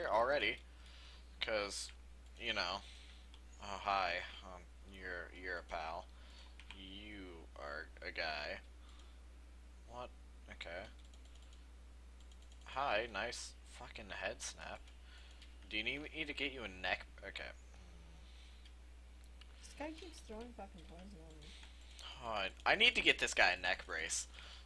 here already, cause, you know. Oh hi, you're a pal. You are a guy. What? Okay. Hi, nice fucking head snap. Do you need me to get you a neck? Okay. This guy keeps throwing fucking poison on me. Oh, I need to get this guy a neck brace.